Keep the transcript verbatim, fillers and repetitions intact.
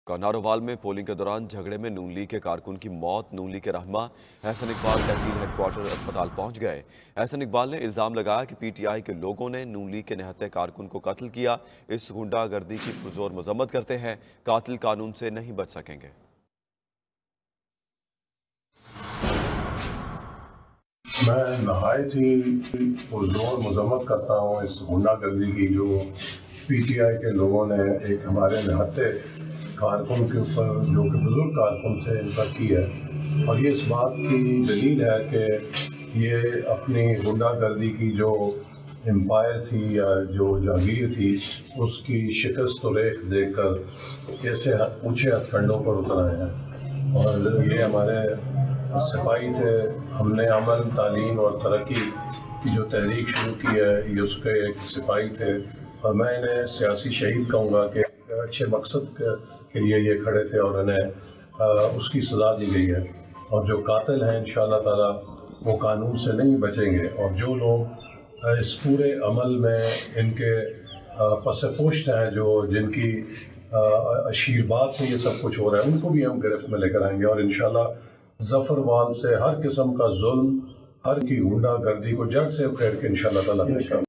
नारोवाल में पोलिंग के दौरान झगड़े में नून लीग के कारकुन की मौत। नून लीग के रहनुमा एहसन इकबाल तहसील हेडक्वार्टर अस्पताल पहुंच गए। एहसन इकबाल ने इल्जाम लगाया कि पीटीआई के लोगों ने नून लीग के निहत्थे कारकुन को कत्ल किया। इस गुंडागर्दी की पुरजोर मजम्मत करते हैं। कातिल कानून से नहीं बच सकेंगे। मैं नहायत ही पुरजोर मजम्मत करता हूँ इस गुंडागर्दी की जो पीटीआई के लोगों ने एक हमारे निहत्थे कारकुन के ऊपर, जो कि बुजुर्ग कारकुन थे, इन पर की है। और ये इस बात की दलील है कि ये अपनी गुंडागर्दी की जो एम्पायर थी या जो जागीर थी, उसकी शिकस्त व रेख देख कर कैसे ऊँचे हथकंडों पर उतर आए हैं। और ये हमारे सिपाही थे। हमने अमन, तालीम और तरक्की की जो तहरीक शुरू की है, ये उसके एक सिपाही थे। और मैं इन्हें सियासी शहीद कहूँगा कि अच्छे मकसद के लिए ये खड़े थे और इन्हें उसकी सज़ा दी गई है। और जो कातिल हैं इंशाअल्लाह ताला वो कानून से नहीं बचेंगे। और जो लोग इस पूरे अमल में इनके पस पुश्त हैं, जो जिनकी आशीर्वाद से ये सब कुछ हो रहा है, उनको भी हम गिरफ्त में लेकर आएंगे। और इंशाअल्लाह ज़फ़रवाल से हर किस्म का जुल्म, हर की गुंडागर्दी को जड़ से उखेड़ के इंशाअल्लाह ताला